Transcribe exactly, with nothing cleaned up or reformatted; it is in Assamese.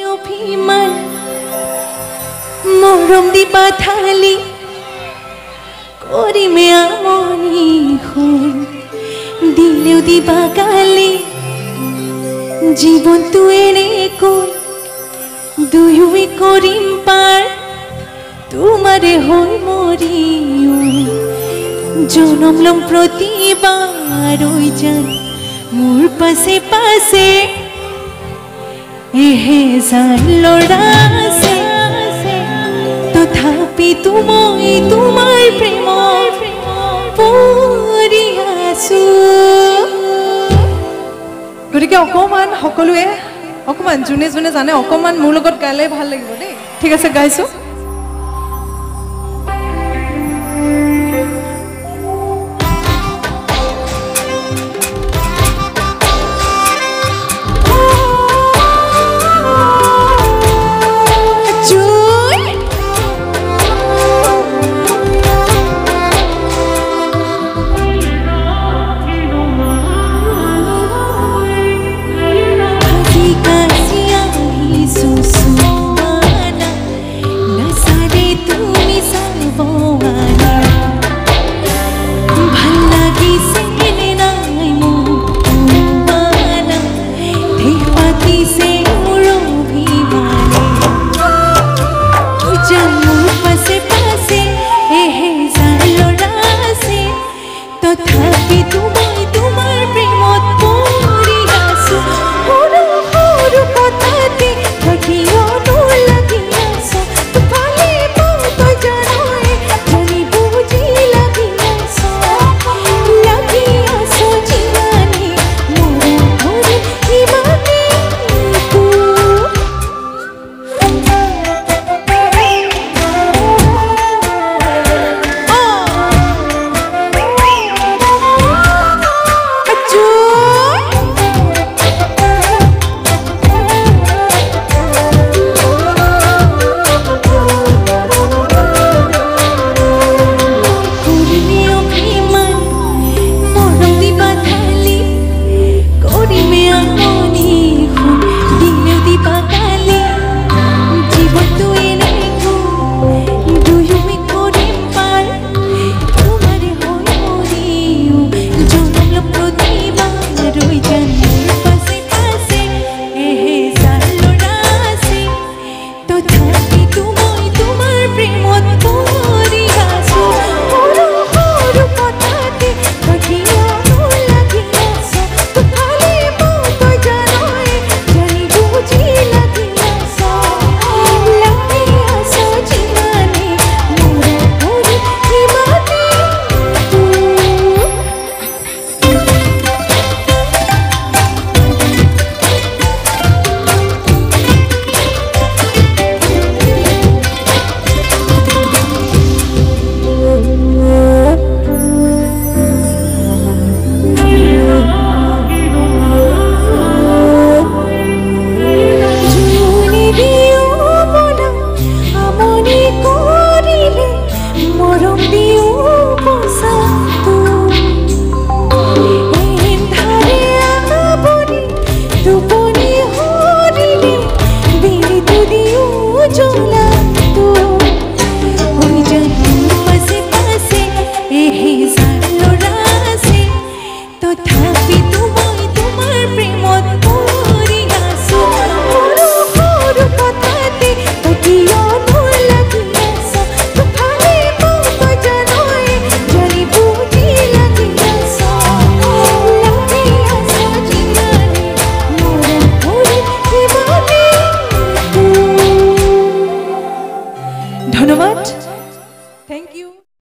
অভিমান মৰম দিবা থালি কৰিমে আমনি শুন দিলেও দিবা গালি জীৱনটো এনে কৈ দুয়োৱে কৰিম পাৰ তোমাৰে হৈ মৰিও জনম লম প্ৰতিবাৰ ঐ জান মোৰ পাছে পাছে এহেজাৰ ল'ৰা আছে তথাপিতো মই তোমাৰ প্ৰেমৰ পৰি আছো গতিকে অকমান সকলোৱে অকমান যোনে যোনে জানে অকমান মোৰ লগত গালে ভাল লাগিব দেই ঠিক আছে গাইছো